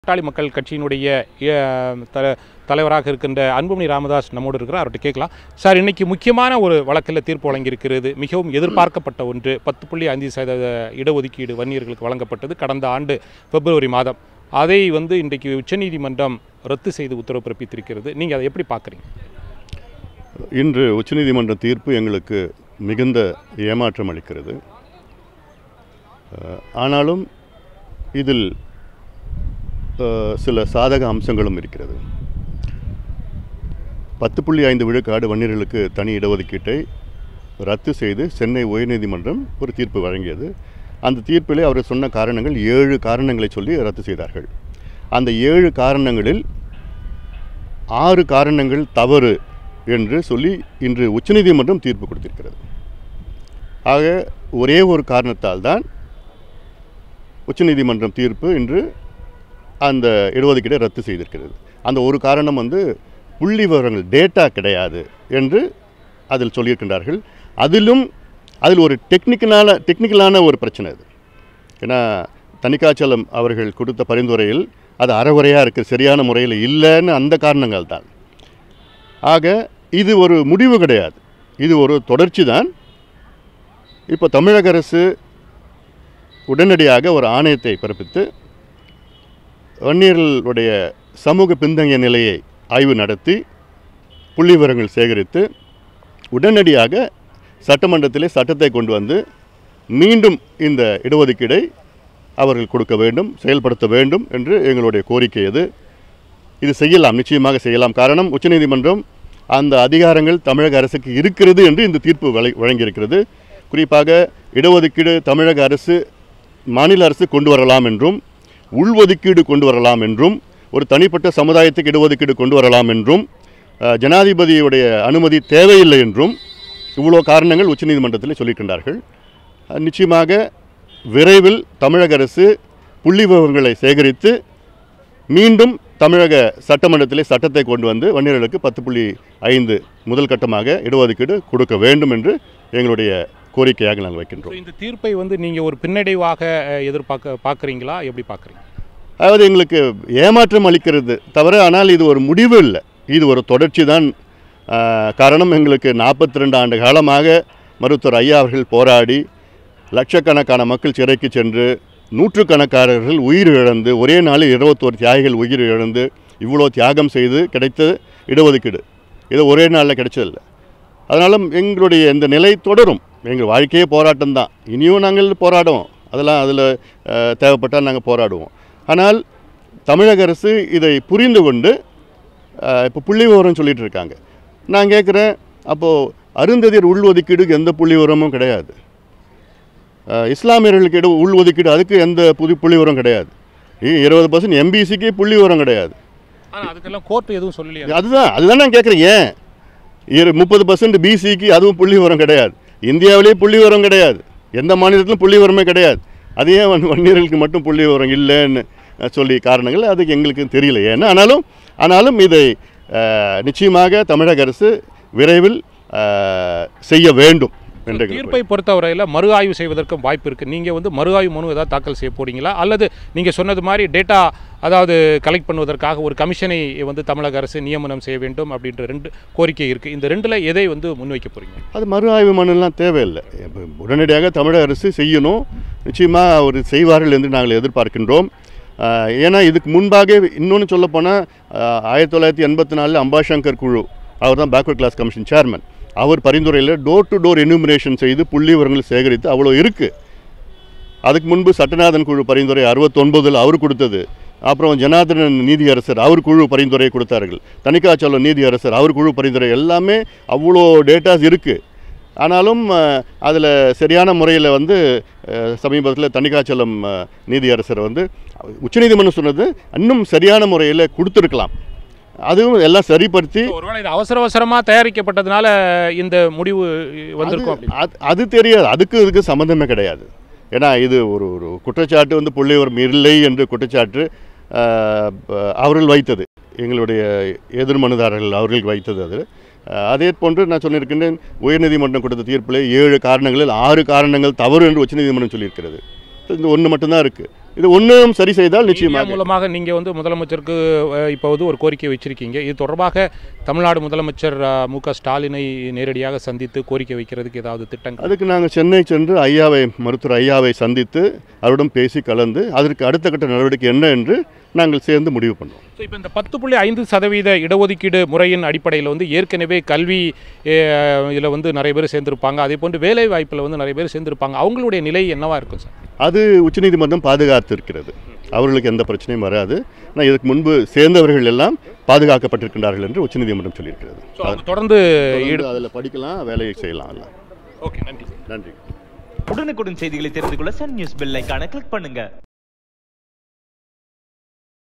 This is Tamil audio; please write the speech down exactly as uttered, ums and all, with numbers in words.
பாட்டாளி மக்கள் கட்சியினுடைய தலைவராக இருக்கின்ற அன்புமணி ராமதாஸ் நம்மோடு இருக்கிறார். அவர்கிட்ட கேட்கலாம். சார், இன்னைக்கு முக்கியமான ஒரு வழக்கில் தீர்ப்பு வழங்கியிருக்கிறது. மிகவும் எதிர்பார்க்கப்பட்ட ஒன்று. பத்து புள்ளி ஐந்து சதவீத இடஒதுக்கீடு வன்னியர்களுக்கு வழங்கப்பட்டது கடந்த ஆண்டு பிப்ரவரி மாதம். அதை வந்து இன்றைக்கு உச்சநீதிமன்றம் ரத்து செய்து உத்தரவு பிறப்பித்திருக்கிறது. நீங்கள் அதை எப்படி பார்க்குறீங்க? இன்று உச்சநீதிமன்ற தீர்ப்பு எங்களுக்கு மிகுந்த ஏமாற்றம் அளிக்கிறது. ஆனாலும் இதில் சில சாதக அம்சங்களும் இருக்கிறது. பத்து புள்ளி ஐந்து விழுக்காடு வன்னியர்களுக்கு தனி இடஒதுக்கீட்டை ரத்து செய்து சென்னை உயர்நீதிமன்றம் ஒரு தீர்ப்பு வழங்கியது. அந்த தீர்ப்பிலே அவர் சொன்ன காரணங்கள் ஏழு காரணங்களை சொல்லி ரத்து செய்தார்கள். அந்த ஏழு காரணங்களில் ஆறு காரணங்கள் தவறு என்று சொல்லி இன்று உச்சநீதிமன்றம் தீர்ப்பு கொடுத்திருக்கிறது. ஆக ஒரே ஒரு காரணத்தால் தான் உச்சநீதிமன்றம் தீர்ப்பு இன்று அந்த இடஒதுக்கீடை ரத்து செய்திருக்கிறது. அந்த ஒரு காரணம் வந்து புள்ளி விவரங்கள் டேட்டா கிடையாது என்று அதில் சொல்லியிருக்கின்றார்கள். அதிலும் அதில் ஒரு டெக்னிக்கலான டெக்னிக்கலான ஒரு பிரச்சனை அது. ஏன்னா தணிக்காச்சலம் அவர்கள் கொடுத்த பரிந்துரையில் அது அறகுறையாக இருக்குது, சரியான முறையில் இல்லைன்னு அந்த காரணங்கள் தான். ஆக இது ஒரு முடிவு கிடையாது, இது ஒரு தொடர்ச்சி தான். இப்போ தமிழக அரசு உடனடியாக ஒரு ஆணையத்தை பிறப்பித்து வன்னியர்களுடைய சமூக பின்தங்கிய நிலையை ஆய்வு நடத்தி புள்ளி விவரங்கள் சேகரித்து உடனடியாக சட்டமன்றத்திலே சட்டத்தை கொண்டு வந்து மீண்டும் இந்த இடஒதுக்கீடை அவர்கள் கொடுக்க வேண்டும், செயல்படுத்த வேண்டும் என்று எங்களுடைய கோரிக்கை. அது இது செய்யலாம், நிச்சயமாக செய்யலாம். காரணம், உச்சநீதிமன்றம் அந்த அதிகாரங்கள் தமிழக அரசுக்கு இருக்கிறது என்று இந்த தீர்ப்பு வழங்கியிருக்கிறது. குறிப்பாக இடஒதுக்கீடு தமிழக அரசு மாநில அரசு கொண்டு வரலாம் என்றும், உள்ஒதுக்கீடு கொண்டு வரலாம் என்றும், ஒரு தனிப்பட்ட சமுதாயத்துக்கு இடஒதுக்கீடு கொண்டு வரலாம் என்றும், ஜனாதிபதியுடைய அனுமதி தேவையில்லை என்றும் இவ்வளோ காரணங்கள் உச்சநீதிமன்றத்தில் சொல்லியிருக்கின்றார்கள். நிச்சயமாக விரைவில் தமிழக அரசு புள்ளி விவரங்களை சேகரித்து மீண்டும் தமிழக சட்டமன்றத்திலே சட்டத்தை கொண்டு வந்து வன்னியர்களுக்கு பத்து புள்ளி ஐந்து முதல் கட்டமாக இடஒதுக்கீடு கொடுக்க வேண்டும் என்று எங்களுடைய கோரிக்கையாக நாங்கள் வைக்கின்றோம். இந்த தீர்ப்பை வந்து நீங்கள் ஒரு பின்னடைவாக எதிர்பார்க்க பார்க்குறீங்களா, எப்படி பார்க்குறீங்க? அதாவது எங்களுக்கு ஏமாற்றம் அளிக்கிறது தவிர, ஆனால் இது ஒரு முடிவு இல்லை, இது ஒரு தொடர்ச்சி தான். காரணம், எங்களுக்கு நாற்பத்தி ரெண்டு ஆண்டு காலமாக மருத்துவர் ஐயா அவர்கள் போராடி லட்சக்கணக்கான மக்கள் சிறைக்கு சென்று நூற்றுக்கணக்கானவர்கள் உயிர் இழந்து, ஒரே நாளில் இருபத்தோரு தியாகிகள் உயிர் இழந்து இவ்வளோ தியாகம் செய்து கிடைத்த இடஒதுக்கீடு இது ஒரே நாளில் கிடைச்சதில்லை. அதனாலும் எங்களுடைய இந்த நிலை தொடரும். எங்கள் வாழ்க்கையே போராட்டம் தான். இனியும் நாங்கள் போராடுவோம், அதெல்லாம் அதில் தேவைப்பட்டால் நாங்கள் போராடுவோம். ஆனால் தமிழக அரசு இதை புரிந்து கொண்டு இப்போ புள்ளி விவரம் சொல்லிகிட்டு இருக்காங்க. நான் கேட்குறேன், அப்போது அருந்ததியர் உள்ஒதுக்கீடுக்கு எந்த புள்ளி விவரமும் கிடையாது, இஸ்லாமியர்களுக்கு இட உள்ஒதுக்கீடு அதுக்கு எந்த புது புள்ளி விவரம் கிடையாது, இருபது பர்சன்ட் எம்பிசிக்கு புள்ளி விவரம் கிடையாது. அதுக்கெல்லாம் கோர்ட்டு எதுவும் சொல்லலையா? அதுதான் அதுதான் நான் கேட்குறேன். ஏன் இரு முப்பது பர்சன்ட் பிசிக்கு அதுவும் புள்ளி விவரம் கிடையாது, இந்தியாவிலேயே புள்ளி விவரம் கிடையாது, எந்த மாநிலத்திலும் புள்ளி விவரமே கிடையாது. அதே வன்னியர்களுக்கு மட்டும் புள்ளி விவரம் இல்லைன்னு சொல்லி காரணங்கள் அதுக்கு எங்களுக்கு தெரியல. ஏன்னா ஆனாலும் ஆனாலும் இதை நிச்சயமாக தமிழக அரசு விரைவில் செய்ய வேண்டும். தீர்ப்பை பொறுத்தவரையில் மறு ஆய்வு செய்வதற்கும் வாய்ப்பு இருக்குது. நீங்கள் வந்து மறு ஆய்வு மனு ஏதாவது தாக்கல் செய்ய போறீங்களா, அல்லது நீங்கள் சொன்னது மாதிரி டேட்டா அதாவது கலெக்ட் பண்ணுவதற்காக ஒரு கமிஷனை வந்து தமிழக அரசு நியமனம் செய்ய வேண்டும் அப்படின்ற ரெண்டு கோரிக்கை இருக்குது. இந்த ரெண்டில் எதை வந்து முன்வைக்க போகிறீங்க? அது மறு ஆய்வு மனுலாம் தேவையில்லை, உடனடியாக தமிழக அரசு செய்யணும். நிச்சயமாக அவர் செய்வார்கள் என்று நாங்கள் எதிர்பார்க்கின்றோம். ஏன்னா இதுக்கு முன்பாக இன்னொன்று சொல்லப்போனால் ஆயிரத்தி தொள்ளாயிரத்தி எண்பத்தி நாலில் அம்பாசங்கர் குழு, அவர் தான் பேக்வர்ட் கிளாஸ் கமிஷன் சேர்மன், அவர் பரிந்துரையில் டோர் டு டோர் எனுமரேஷன் செய்து புள்ளி விவரங்கள் சேகரித்து அவ்வளோ இருக்குது. அதுக்கு முன்பு சட்டநாதன் குழு பரிந்துரை அறுபத்தொன்பதில் அவர் கொடுத்தது. அப்புறம் ஜனார்தனன் நீதியரசர் அவர் குழு பரிந்துரை கொடுத்தார்கள். தணிக்காச்சலம் நீதியரசர் அவர் குழு பரிந்துரை, எல்லாமே அவ்வளோ டேட்டாஸ் இருக்குது. ஆனாலும் அதில் சரியான முறையில் வந்து சமீபத்தில் தணிக்காச்சலம் நீதியரசர் வந்து உச்சநீதிமன்றம் சொன்னது இன்னும் சரியான முறையில் கொடுத்துருக்கலாம், அதுவும் எல்லாம் சரிப்படுத்தி. ஒருவேளை இது அவசர அவசரமாக தயாரிக்கப்பட்டதுனால இந்த முடிவு வந்திருக்கும் அது தெரியாது, அதுக்கு இதுக்கு சம்மந்தமே கிடையாது. ஏன்னா இது ஒரு ஒரு குற்றச்சாட்டு வந்து புள்ளி விவரம் இல்லை என்று குற்றச்சாட்டு அவர்கள் வைத்தது, எங்களுடைய எதிர் மனுதாரர்கள் அவர்கள் வைத்தது. அது அதே போன்று நான் சொல்லியிருக்கின்றேன், உயர்நீதிமன்றம் கொடுத்த தீர்ப்பில் ஏழு காரணங்களில் ஆறு காரணங்கள் தவறு என்று உச்சநீதிமன்றம் சொல்லியிருக்கிறது. இந்த ஒன்று மட்டும்தான் இருக்குது. இது ஒன்றும் சரி செய்தால் நிச்சயமாக மூலமாக நீங்கள் வந்து முதலமைச்சருக்கு இப்போ வந்து ஒரு கோரிக்கை வச்சிருக்கீங்க. இது தொடர்பாக தமிழ்நாடு முதலமைச்சர் மு க ஸ்டாலினை நேரடியாக சந்தித்து கோரிக்கை வைக்கிறதுக்கு ஏதாவது திட்டங்கள்? அதுக்கு நாங்கள் சென்னை சென்று ஐயாவை மருத்துவர் ஐயாவை சந்தித்து அவரிடம் பேசி கலந்து அதற்கு அடுத்த கட்ட நடவடிக்கை என்ன என்று நாங்கள் சேர்ந்து முடிவு பண்ணுவோம். ஸோ இப்போ இந்த பத்து புள்ளி ஐந்து சதவீத இடஒதுக்கீடு முறையின் அடிப்படையில் வந்து ஏற்கனவே கல்வி இதில் வந்து நிறைய பேர் சேர்ந்திருப்பாங்க, அதே போன்று வேலை வாய்ப்பில் வந்து நிறைய பேர் சேர்ந்திருப்பாங்க. அவங்களுடைய நிலை என்னவா இருக்கும் சார்? அது உச்சநீதிமன்றம் பாதுகாத்து இருக்கிறது, அவர்களுக்கு எந்த பிரச்சனையும் வராது. ஆனால் இதற்கு முன்பு சேர்ந்தவர்கள் எல்லாம் பாதுகாக்கப்பட்டிருக்கின்றார்கள் என்று உச்சநீதிமன்றம் சொல்லியிருக்கிறது. தொடர்ந்து அதில் படிக்கலாம், வேலையை செய்யலாம். ஓகே, நன்றி. நன்றி. உடனுக்குடன் செய்திகளை தெரிந்து கொள்ள சன் நியூஸ் பெல் ஐகானை கிளிக் பண்ணுங்க.